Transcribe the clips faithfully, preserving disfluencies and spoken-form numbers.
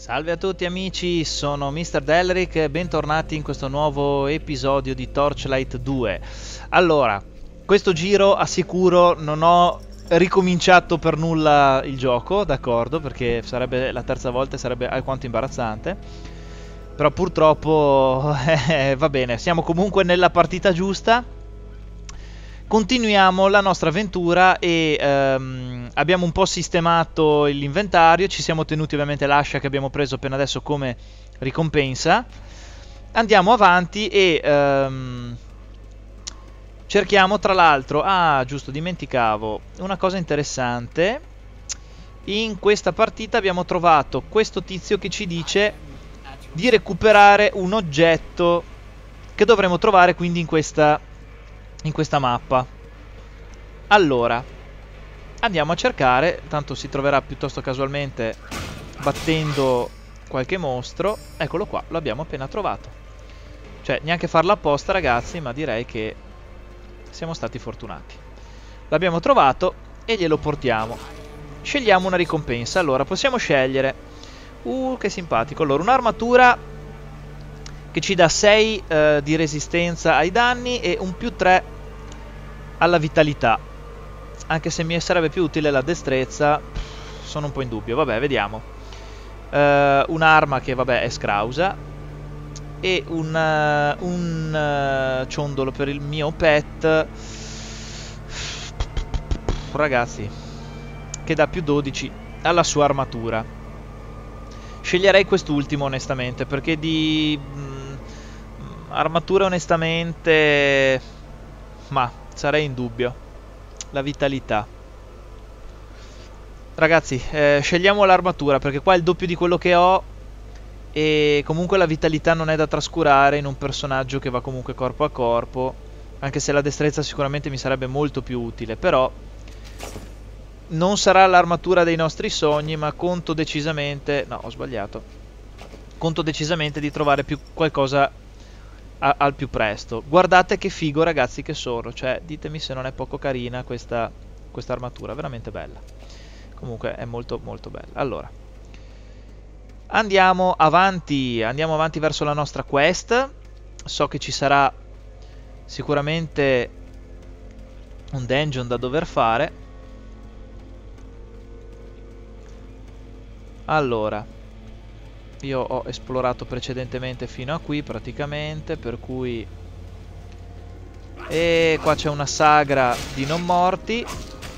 Salve a tutti amici, sono mister Delric e bentornati in questo nuovo episodio di Torchlight due. Allora, questo giro assicuro non ho ricominciato per nulla il gioco, d'accordo, perché sarebbe la terza volta e sarebbe alquanto imbarazzante. Però purtroppo eh, va bene, siamo comunque nella partita giusta. Continuiamo la nostra avventura e ehm, abbiamo un po' sistemato l'inventario, ci siamo tenuti ovviamente l'ascia che abbiamo preso appena adesso come ricompensa. Andiamo avanti e ehm, cerchiamo tra l'altro, ah giusto dimenticavo, una cosa interessante. In questa partita abbiamo trovato questo tizio che ci dice di recuperare un oggetto che dovremo trovare quindi in questa... in questa mappa. Allora andiamo a cercare, tanto si troverà piuttosto casualmente battendo qualche mostro. Eccolo qua, lo abbiamo appena trovato. Cioè neanche farlo apposta ragazzi, ma direi che siamo stati fortunati. L'abbiamo trovato e glielo portiamo. Scegliamo una ricompensa. Allora possiamo scegliere, uh che simpatico, allora un'armatura che ci dà sei eh, di resistenza ai danni e un più tre alla vitalità, anche se mi sarebbe più utile la destrezza, sono un po' in dubbio. Vabbè, vediamo. uh, un'arma che vabbè è scrausa e un, uh, un uh, ciondolo per il mio pet, ragazzi, che dà più dodici alla sua armatura. Sceglierei quest'ultimo onestamente, perché di mh, armatura onestamente, ma sarei in dubbio. La vitalità, ragazzi, eh, scegliamo l'armatura perché qua è il doppio di quello che ho e comunque la vitalità non è da trascurare in un personaggio che va comunque corpo a corpo, anche se la destrezza sicuramente mi sarebbe molto più utile. Però non sarà l'armatura dei nostri sogni, ma conto decisamente, no ho sbagliato, conto decisamente di trovare più qualcosa a, al più presto. Guardate che figo ragazzi che sono, cioè ditemi se non è poco carina questa, questa armatura, veramente bella. Comunque è molto molto bella. Allora andiamo avanti, andiamo avanti verso la nostra quest. So che ci sarà sicuramente un dungeon da dover fare. Allora, io ho esplorato precedentemente fino a qui praticamente, per cui... E qua c'è una sagra di non morti,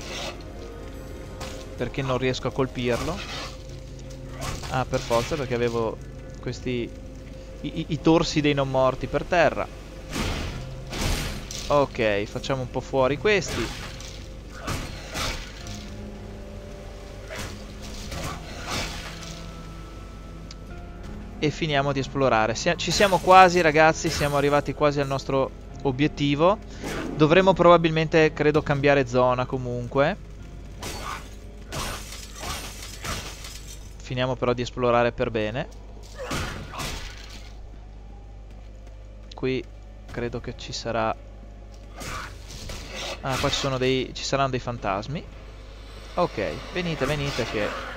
perché non riesco a colpirlo. Ah, per forza, perché avevo questi... I, i, i torsi dei non morti per terra. Ok, facciamo un po' fuori questi. E finiamo di esplorare. Ci siamo quasi ragazzi, siamo arrivati quasi al nostro obiettivo. Dovremo probabilmente, credo, cambiare zona comunque. Finiamo però di esplorare per bene. Qui credo che ci sarà... Ah, qua ci sono dei... ci saranno dei fantasmi. Ok, venite, venite che...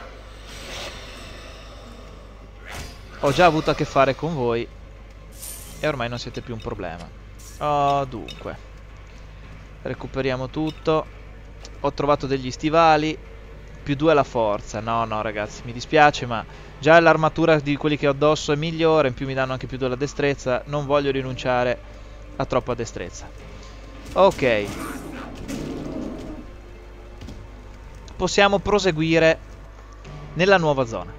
ho già avuto a che fare con voi e ormai non siete più un problema. Oh, dunque recuperiamo tutto. Ho trovato degli stivali, più due alla forza. No, no ragazzi, mi dispiace, ma già l'armatura di quelli che ho addosso è migliore, in più mi danno anche più due alla destrezza. Non voglio rinunciare a troppa destrezza. Ok, possiamo proseguire nella nuova zona.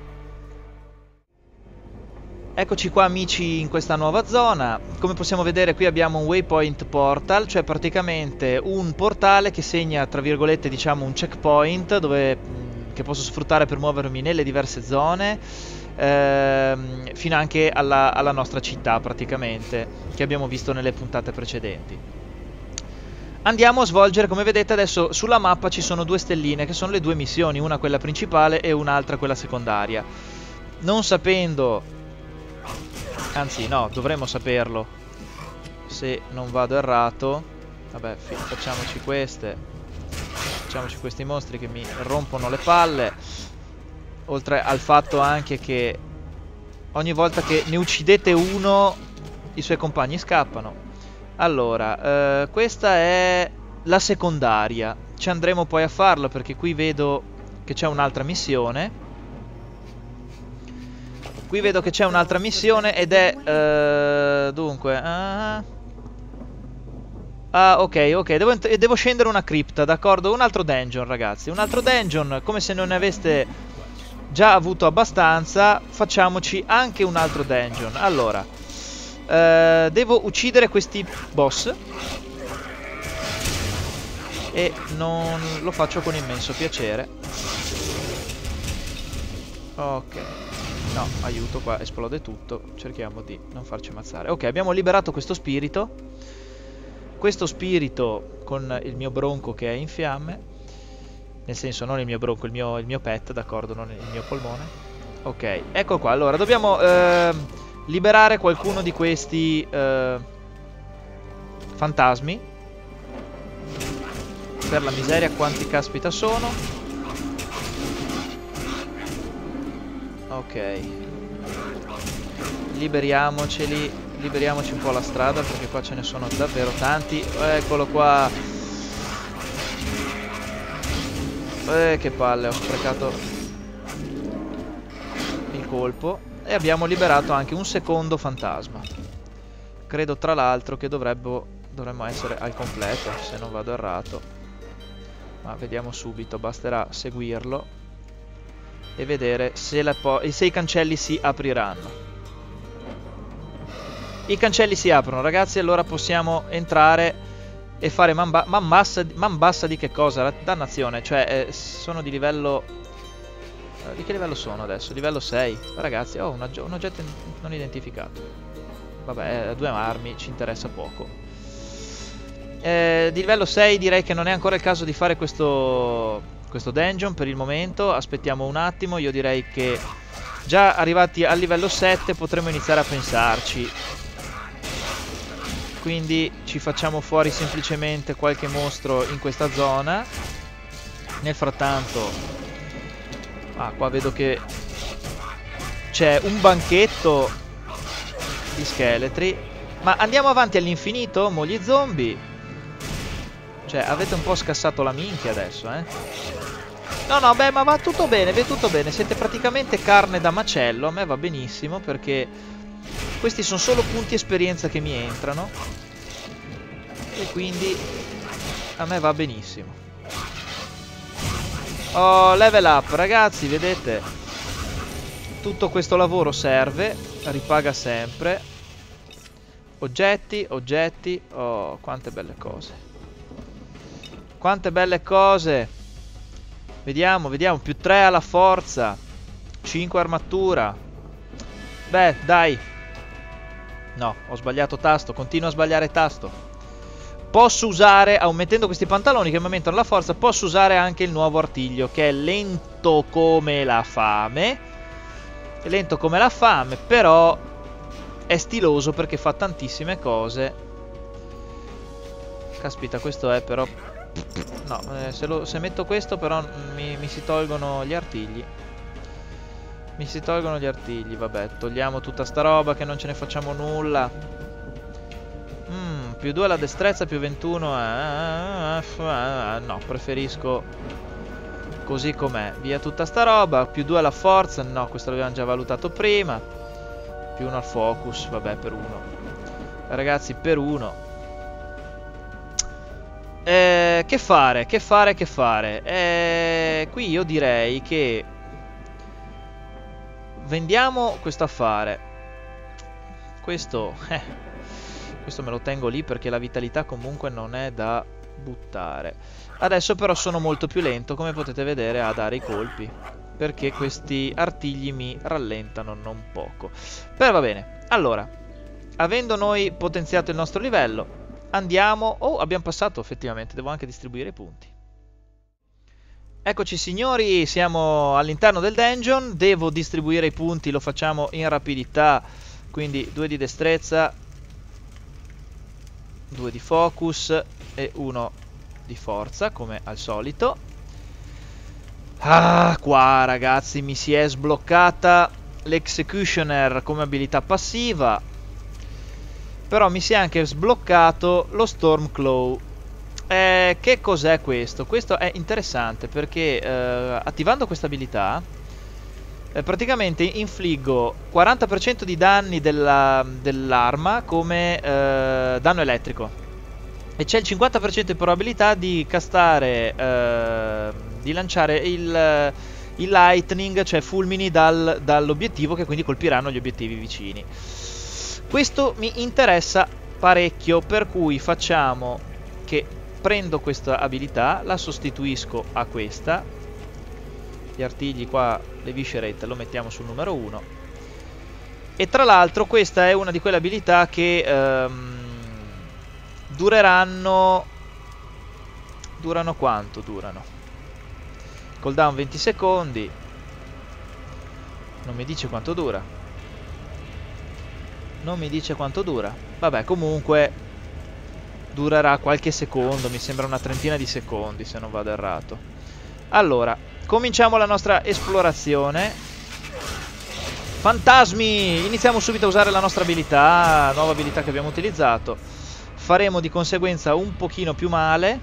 Eccoci qua amici in questa nuova zona. Come possiamo vedere qui abbiamo un waypoint portal, cioè praticamente un portale che segna tra virgolette diciamo un checkpoint dove, che posso sfruttare per muovermi nelle diverse zone, ehm, fino anche alla, alla nostra città praticamente, che abbiamo visto nelle puntate precedenti. Andiamo a svolgere, come vedete adesso sulla mappa ci sono due stelline che sono le due missioni, una quella principale e un'altra quella secondaria. Non sapendo... anzi no, dovremmo saperlo se non vado errato. Vabbè, facciamoci queste. Facciamoci questi mostri che mi rompono le palle. Oltre al fatto anche che ogni volta che ne uccidete uno, i suoi compagni scappano. Allora, eh, questa è la secondaria. Ci andremo poi a farlo perché qui vedo che c'è un'altra missione. Qui vedo che c'è un'altra missione ed è... Eh, dunque... Ah, ah ok, ok. Devo, devo scendere una cripta, d'accordo? Un altro dungeon, ragazzi. Un altro dungeon, come se non ne aveste già avuto abbastanza. Facciamoci anche un altro dungeon. Allora, eh, devo uccidere questi boss. E non lo faccio con immenso piacere. Ok. No, aiuto, qua esplode tutto. Cerchiamo di non farci ammazzare. Ok, abbiamo liberato questo spirito. Questo spirito con il mio bronco che è in fiamme. Nel senso, non il mio bronco, il mio, il mio pet, d'accordo, non il mio polmone. Ok, ecco qua. Allora, dobbiamo eh, liberare qualcuno di questi eh, fantasmi. Per la miseria, quanti caspita sono. Ok, liberiamoceli, liberiamoci un po' la strada perché qua ce ne sono davvero tanti. Eccolo qua. Eh, che palle, ho sprecato il colpo. E abbiamo liberato anche un secondo fantasma. Credo tra l'altro che dovrebbe, dovremmo essere al completo, se non vado errato. Ma vediamo subito, basterà seguirlo e vedere se, la po se i cancelli si apriranno. I cancelli si aprono, ragazzi, allora possiamo entrare e fare man, man, bassa, man bassa di che cosa? La dannazione, cioè eh, sono di livello... Eh, di che livello sono adesso? Livello sei. Ragazzi, oh, un, un oggetto non identificato. Vabbè, eh, due armi, ci interessa poco. Eh, di livello sei direi che non è ancora il caso di fare questo... questo dungeon per il momento. Aspettiamo un attimo. Io direi che già arrivati al livello sette potremo iniziare a pensarci. Quindi ci facciamo fuori semplicemente qualche mostro in questa zona. Nel frattanto, ah, qua vedo che c'è un banchetto di scheletri. Ma andiamo avanti all'infinito, mo gli zombie. Cioè, avete un po' scassato la minchia adesso, eh? No, no, beh, ma va tutto bene, va tutto bene. Siete praticamente carne da macello. A me va benissimo perché questi sono solo punti esperienza che mi entrano. E quindi a me va benissimo. Oh, level up, ragazzi, vedete? Tutto questo lavoro serve, ripaga sempre. Oggetti, oggetti. Oh, quante belle cose. Quante belle cose. Vediamo, vediamo. Più tre alla forza. cinque armatura. Beh, dai. No, ho sbagliato tasto. Continuo a sbagliare tasto. Posso usare, mettendo questi pantaloni che mi aumentano la forza, posso usare anche il nuovo artiglio, che è lento come la fame. È lento come la fame, però è stiloso perché fa tantissime cose. Caspita, questo è però... No, eh, se, lo, se metto questo però mi, mi si tolgono gli artigli. Mi si tolgono gli artigli, vabbè. Togliamo tutta sta roba che non ce ne facciamo nulla. Mm, più due alla destrezza, più ventuno. Eh, eh, eh, no, preferisco così com'è. Via tutta sta roba. Più due alla forza. No, questo l'abbiamo già valutato prima. Più uno al focus, vabbè, per uno. Ragazzi, per uno. Eh, che fare? Che fare? Che fare? Eh, qui io direi che vendiamo questo affare. Questo, eh, questo me lo tengo lì perché la vitalità comunque non è da buttare. Adesso però sono molto più lento, come potete vedere, a dare i colpi, perché questi artigli mi rallentano non poco. Però va bene. Allora, avendo noi potenziato il nostro livello, andiamo... Oh, abbiamo passato effettivamente, devo anche distribuire i punti. Eccoci signori, siamo all'interno del dungeon. Devo distribuire i punti, lo facciamo in rapidità. Quindi due di destrezza, due di focus e uno di forza, come al solito. Ah, qua ragazzi mi si è sbloccata l'Executioner come abilità passiva, però mi si è anche sbloccato lo Stormclaw. Eh, che cos'è questo? Questo è interessante perché eh, attivando questa abilità eh, praticamente infliggo quaranta per cento di danni della, dell'arma come eh, danno elettrico, e c'è il cinquanta per cento di probabilità di castare, eh, di lanciare il, il lightning, cioè fulmini dal, dall'obiettivo, che quindi colpiranno gli obiettivi vicini. Questo mi interessa parecchio, per cui facciamo che prendo questa abilità, la sostituisco a questa, gli artigli qua, le viscerette lo mettiamo sul numero uno, e tra l'altro questa è una di quelle abilità che ehm, dureranno, durano quanto? Durano cooldown venti secondi, non mi dice quanto dura, non mi dice quanto dura, vabbè, comunque durerà qualche secondo, mi sembra una trentina di secondi se non vado errato. Allora, cominciamo la nostra esplorazione. Fantasmi! Iniziamo subito a usare la nostra abilità, nuova abilità che abbiamo utilizzato. Faremo di conseguenza un pochino più male.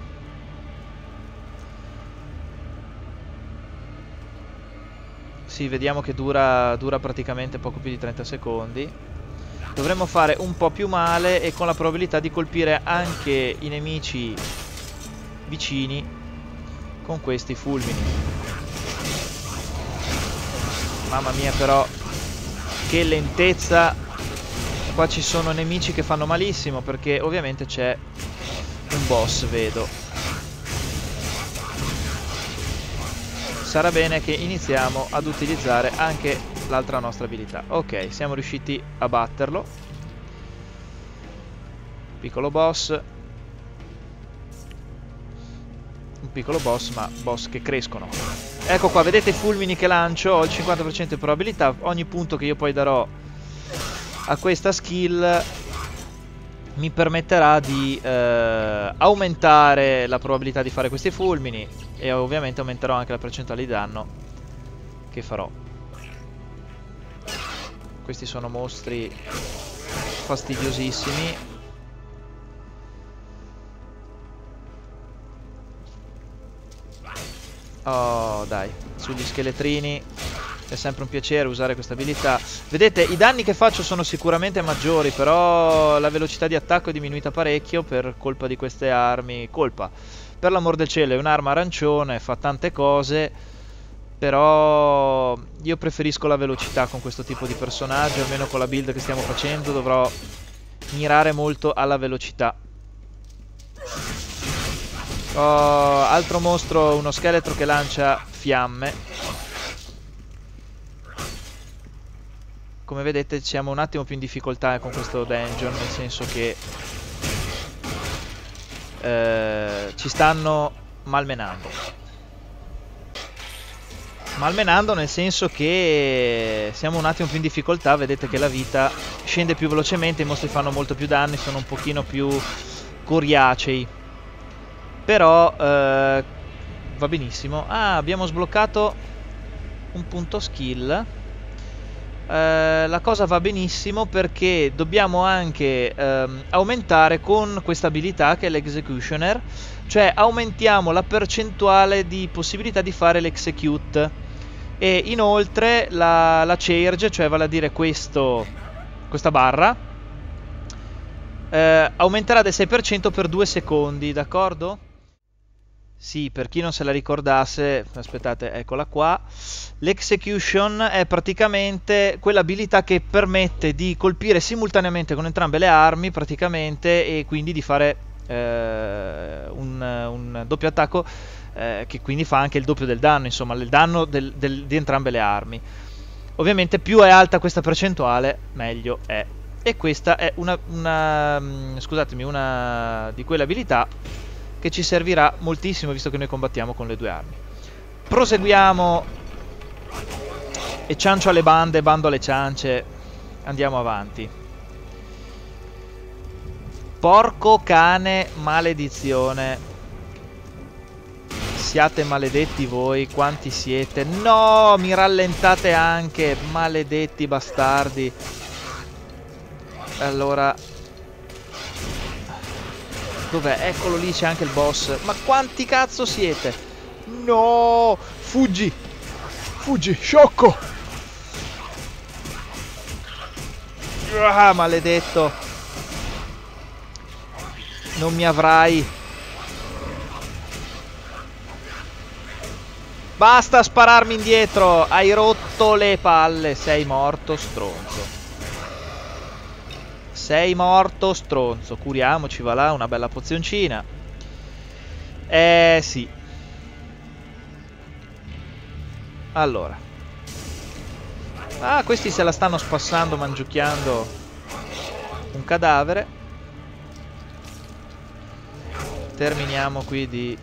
Sì, vediamo che dura, dura praticamente poco più di trenta secondi. Dovremmo fare un po' più male e con la probabilità di colpire anche i nemici vicini con questi fulmini. Mamma mia, però che lentezza. Qua ci sono nemici che fanno malissimo perché ovviamente c'è un boss, vedo. Sarà bene che iniziamo ad utilizzare anche l'altra nostra abilità. Ok, siamo riusciti a batterlo. Piccolo boss. Un piccolo boss, ma boss che crescono. Ecco qua, vedete i fulmini che lancio? Ho il cinquanta per cento di probabilità. Ogni punto che io poi darò a questa skill mi permetterà di eh, aumentare la probabilità di fare questi fulmini, e ovviamente aumenterò anche la percentuale di danno che farò. Questi sono mostri fastidiosissimi. Oh, dai, sugli scheletrini è sempre un piacere usare questa abilità. Vedete, i danni che faccio sono sicuramente maggiori, però la velocità di attacco è diminuita parecchio per colpa di queste armi. Colpa, per l'amor del cielo, è un'arma arancione, fa tante cose, però io preferisco la velocità con questo tipo di personaggio. Almeno con la build che stiamo facendo dovrò mirare molto alla velocità. Oh, altro mostro, uno scheletro che lancia fiamme. Come vedete siamo un attimo più in difficoltà con questo dungeon, nel senso che eh, ci stanno malmenando. Malmenando nel senso che siamo un attimo più in difficoltà. Vedete che la vita scende più velocemente, i mostri fanno molto più danni, sono un pochino più coriacei. Però eh, va benissimo. Ah, abbiamo sbloccato un punto skill. Eh, la cosa va benissimo perché dobbiamo anche ehm, aumentare con questa abilità che è l'Executioner, cioè aumentiamo la percentuale di possibilità di fare l'execute, e inoltre la, la charge, cioè vale a dire questo, questa barra, eh, aumenterà del sei per cento per due secondi, d'accordo? Sì, per chi non se la ricordasse, aspettate, eccola qua. L'execution è praticamente quell'abilità che permette di colpire simultaneamente con entrambe le armi, praticamente, e quindi di fare eh, un, un doppio attacco, eh, che quindi fa anche il doppio del danno, insomma, il danno del, del, di entrambe le armi. Ovviamente più è alta questa percentuale, meglio è. E questa è una, una scusatemi, una di quelle abilità che ci servirà moltissimo, visto che noi combattiamo con le due armi. Proseguiamo e ciancio alle bande, bando alle ciance, andiamo avanti. Porco cane, maledizione. Siate maledetti voi, quanti siete? No, mi rallentate anche, maledetti bastardi. Allora, dov'è? Eccolo lì, c'è anche il boss. Ma quanti cazzo siete? No, fuggi, fuggi, sciocco. Ah, maledetto. Non mi avrai. Basta spararmi indietro, hai rotto le palle, sei morto stronzo. Sei morto stronzo, curiamoci, va là, una bella pozioncina. Eh sì. Allora. Ah, questi se la stanno spassando, mangiucchiando un cadavere. Terminiamo qui di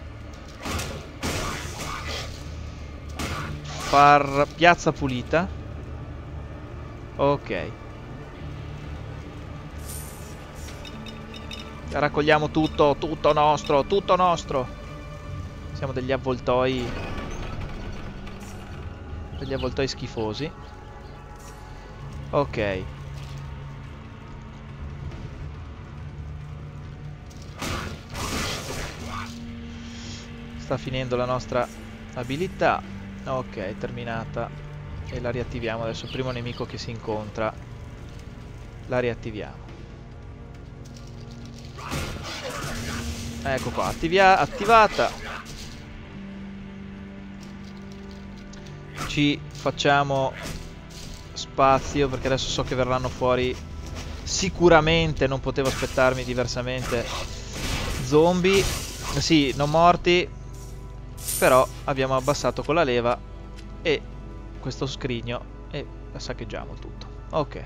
far piazza pulita. Ok. Raccogliamo tutto, tutto nostro, tutto nostro. Siamo degli avvoltoi. Degli avvoltoi schifosi. Ok. Sta finendo la nostra abilità. Ok, terminata. E la riattiviamo adesso. Il primo nemico che si incontra la riattiviamo. Ecco qua, attivia attivata. Ci facciamo spazio perché adesso so che verranno fuori sicuramente, non potevo aspettarmi diversamente, zombie. Sì, non morti, però abbiamo abbassato con la leva e questo scrigno e saccheggiamo tutto. Ok.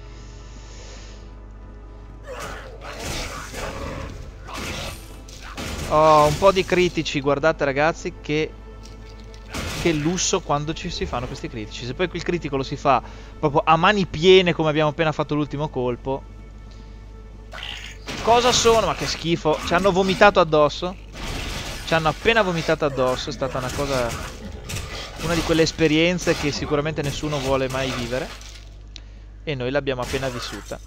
Oh, un po' di critici, guardate ragazzi che, che lusso quando ci si fanno questi critici. Se poi il critico lo si fa proprio a mani piene come abbiamo appena fatto l'ultimo colpo. Cosa sono? Ma che schifo. Ci hanno vomitato addosso. Ci hanno appena vomitato addosso. È stata una cosa, una di quelle esperienze che sicuramente nessuno vuole mai vivere. E noi l'abbiamo appena vissuta.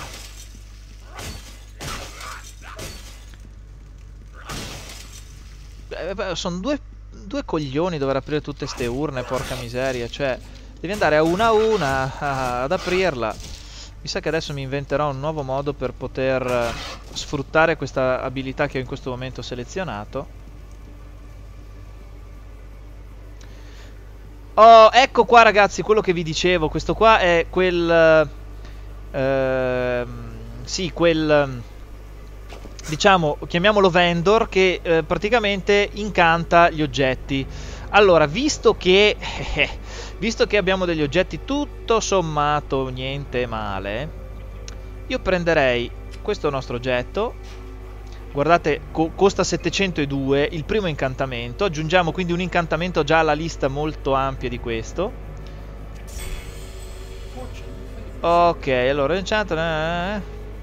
Eh, sono due, due coglioni dover aprire tutte ste urne, porca miseria. Cioè, devi andare a una a una ah, ad aprirla. Mi sa che adesso mi inventerò un nuovo modo per poter eh, sfruttare questa abilità che ho in questo momento selezionato. Oh, ecco qua ragazzi, quello che vi dicevo. Questo qua è quel... Eh, sì, quel... diciamo, chiamiamolo vendor, che eh, praticamente incanta gli oggetti. Allora, visto che eh, visto che abbiamo degli oggetti tutto sommato niente male, io prenderei questo nostro oggetto. Guardate, co costa settecentodue il primo incantamento. Aggiungiamo quindi un incantamento già alla lista molto ampia di questo. Ok, allora enchant,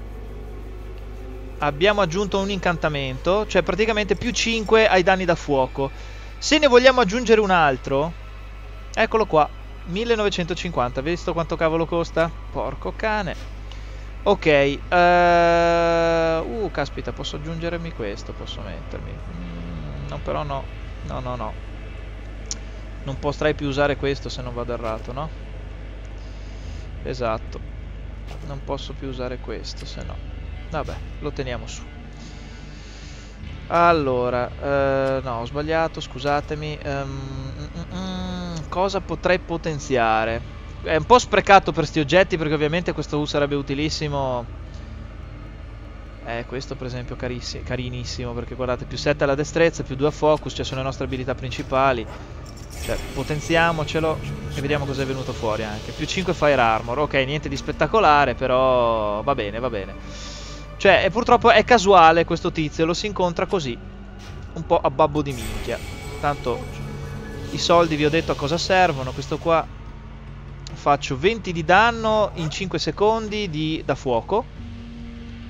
abbiamo aggiunto un incantamento, cioè praticamente più cinque ai danni da fuoco. Se ne vogliamo aggiungere un altro, eccolo qua, millenovecentocinquanta, visto quanto cavolo costa? Porco cane. Ok, uh, uh caspita, posso aggiungermi questo, posso mettermi. Mm, no, però no, no, no, no. Non potrei più usare questo se non vado errato, no? Esatto, non posso più usare questo se no. Vabbè, lo teniamo su. Allora, eh, no, ho sbagliato, scusatemi. Um, mm, mm, cosa potrei potenziare? È un po' sprecato per sti oggetti perché ovviamente questo sarebbe utilissimo. Eh, questo per esempio carissimo, carinissimo, perché guardate, più sette alla destrezza, più due a focus, cioè sono le nostre abilità principali. Cioè, potenziamocelo e vediamo cosa è venuto fuori anche. Più cinque fire armor, ok, niente di spettacolare, però va bene, va bene. Cioè, è, purtroppo è casuale questo tizio, lo si incontra così, un po' a babbo di minchia. Tanto i soldi vi ho detto a cosa servono. Questo qua faccio venti di danno in cinque secondi di, da fuoco.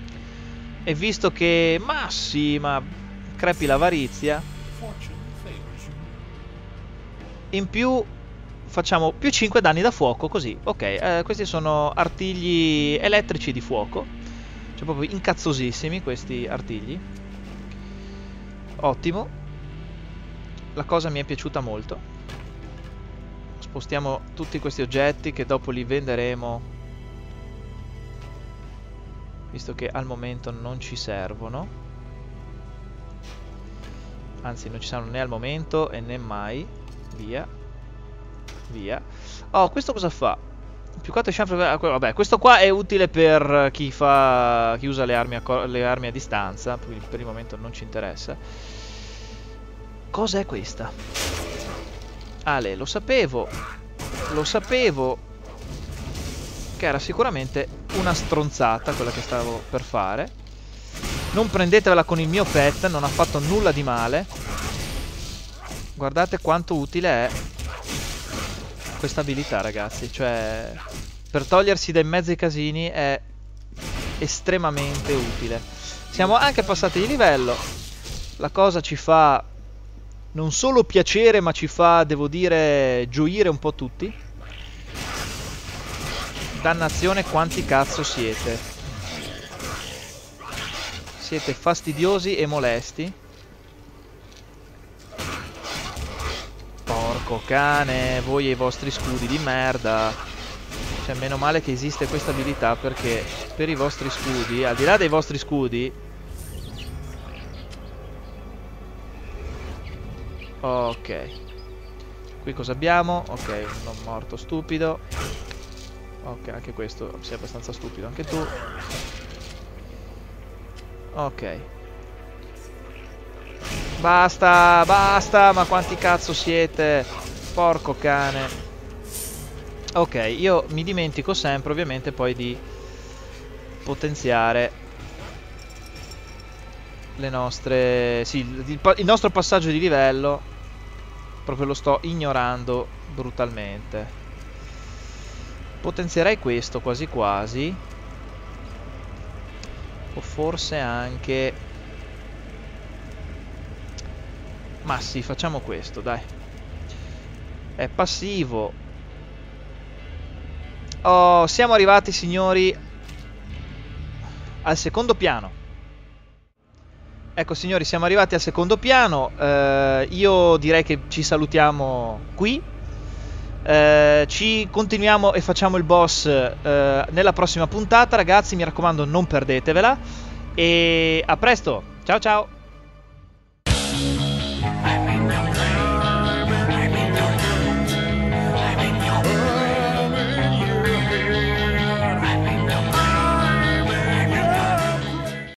E visto che, ma sì, ma crepi l'avarizia, in più facciamo più cinque danni da fuoco, così. Ok, eh, questi sono artigli elettrici di fuoco. Cioè proprio incazzosissimi questi artigli. Ottimo. La cosa mi è piaciuta molto. Spostiamo tutti questi oggetti che dopo li venderemo, visto che al momento non ci servono. Anzi, non ci servono né al momento e né mai. Via. Via. Oh, questo cosa fa? Più quattro chanfre. Vabbè, questo qua è utile per chi fa. Chi usa le armi a, le armi a distanza. Per il momento non ci interessa. Cos'è questa? Ale, lo sapevo. Lo sapevo. Che era sicuramente una stronzata quella che stavo per fare. Non prendetevela con il mio pet, non ha fatto nulla di male. Guardate quanto utile è questa abilità, ragazzi. Cioè, per togliersi dai mezzi casini è estremamente utile. Siamo anche passati di livello. La cosa ci fa non solo piacere, ma ci fa, devo dire, gioire un po' tutti. Dannazione, quanti cazzo siete. Siete fastidiosi e molesti. Porco cane, voi e i vostri scudi di merda. Cioè, meno male che esiste questa abilità, perché per i vostri scudi, al di là dei vostri scudi... Ok. Qui cosa abbiamo? Ok, un non morto stupido. Ok, anche questo sei abbastanza stupido, anche tu. Ok. Basta, basta, ma quanti cazzo siete? Porco cane. Ok, io mi dimentico sempre ovviamente poi di potenziare le nostre... Sì, il, il nostro passaggio di livello proprio lo sto ignorando brutalmente. Potenzierei questo quasi quasi. O forse anche... Ma sì, facciamo questo, dai. È passivo. Oh, siamo arrivati, signori, al secondo piano. Ecco, signori, siamo arrivati al secondo piano. Eh, io direi che ci salutiamo qui. Eh, ci continuiamo e facciamo il boss eh, nella prossima puntata, ragazzi. Mi raccomando, non perdetevela. E a presto. Ciao ciao.